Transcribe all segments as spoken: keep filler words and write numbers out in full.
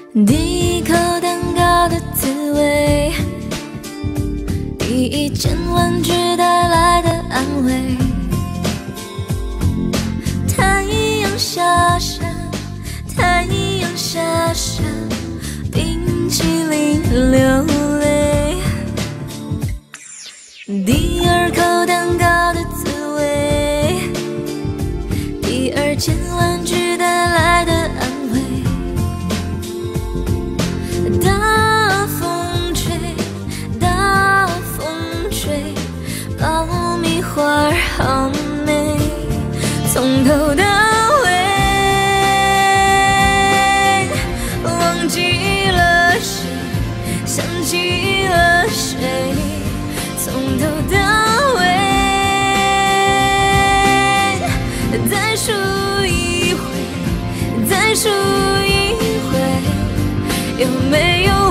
第一口蛋糕的滋味，第一件玩具带来的安慰，太阳下山，太阳下山，冰淇淋流泪。第二口蛋糕的滋味，第二件玩具带来的安慰。 大风吹，大风吹，爆米花好美，从头到尾，忘记了谁，想起了谁，从头到尾，再数一回，再数一回，有没有？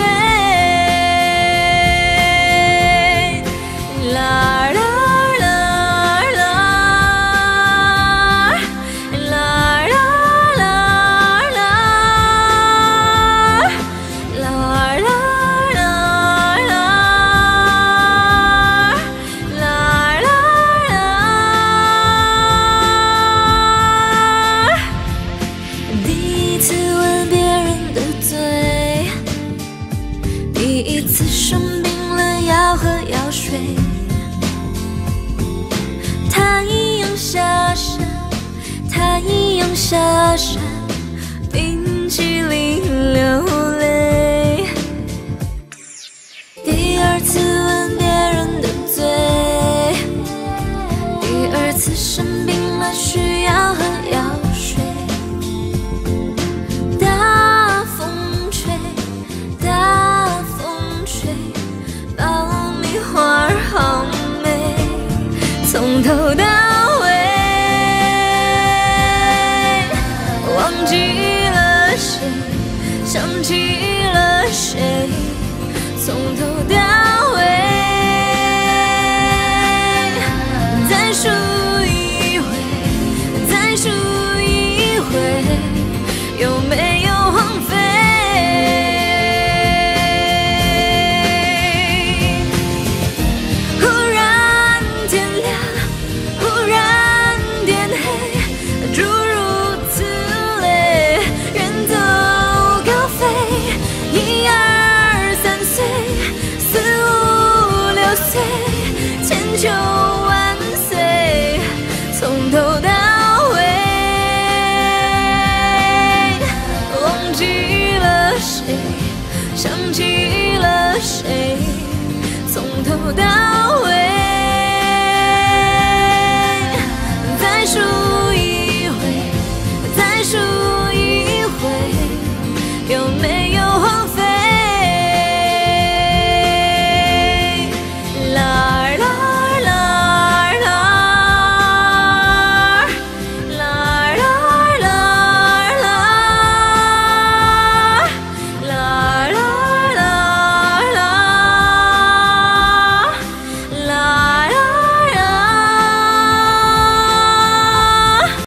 生病了要喝药水，太阳下山，太阳下山，冰淇淋流泪。第二次吻别人的嘴，第二次生病了需要喝药水。大风吹，大。 花好美，从头到尾，忘记了谁，想起了谁，从头到尾，再数一回，再数一回，有没有荒废？ 千秋万岁，从头到尾，忘记了谁，想起了谁，从头到。